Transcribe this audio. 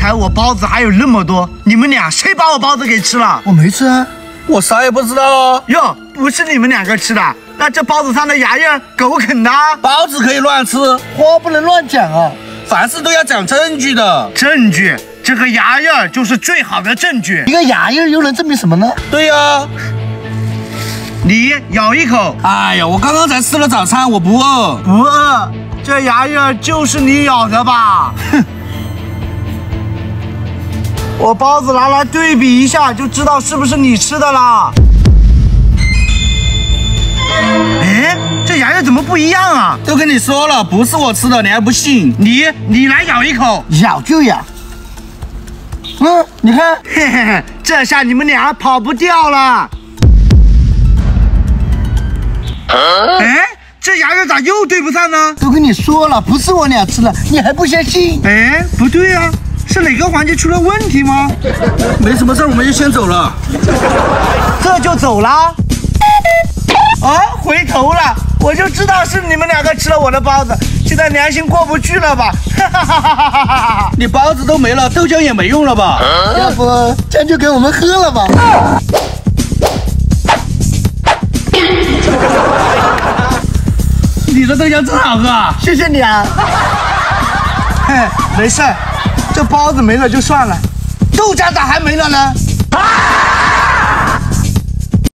才我包子还有那么多，你们俩谁把我包子给吃了？ 我没吃啊， 我啥也不知道啊。 哟，不是你们两个吃的，那这包子上的牙印狗啃的？ 包子可以乱吃， 话不能乱讲啊， 凡事都要讲证据的。 证据？这个牙印就是最好的证据。 一个牙印又能证明什么呢？ 对呀。 你咬一口。 哎呀，我刚刚才吃了早餐，我不饿。 不饿？这牙印就是你咬的吧？哼！我包子拿来对比一下，就知道是不是你吃的啦。哎，这牙印怎么不一样啊？ 都跟你说了，不是我吃的，你还不信？ 你来咬一口。 咬就咬。你看， 嘿嘿嘿，这下你们俩跑不掉了。哎，这牙印咋又对不上呢？ 都跟你说了，不是我俩吃的，你还不相信？ 哎，不对啊，是哪个环节出了问题吗？ 没什么事，我们就先走了。 这就走啦？啊，回头了，我就知道是你们两个吃了我的包子，现在良心过不去了吧？哈哈哈哈哈哈！ 你包子都没了，豆浆也没用了吧？ 要不这就给我们喝了吧？ 你的豆浆真好喝啊！ 谢谢你啊。 嘿，没事，这包子没了就算了，豆浆咋还没了呢？啊！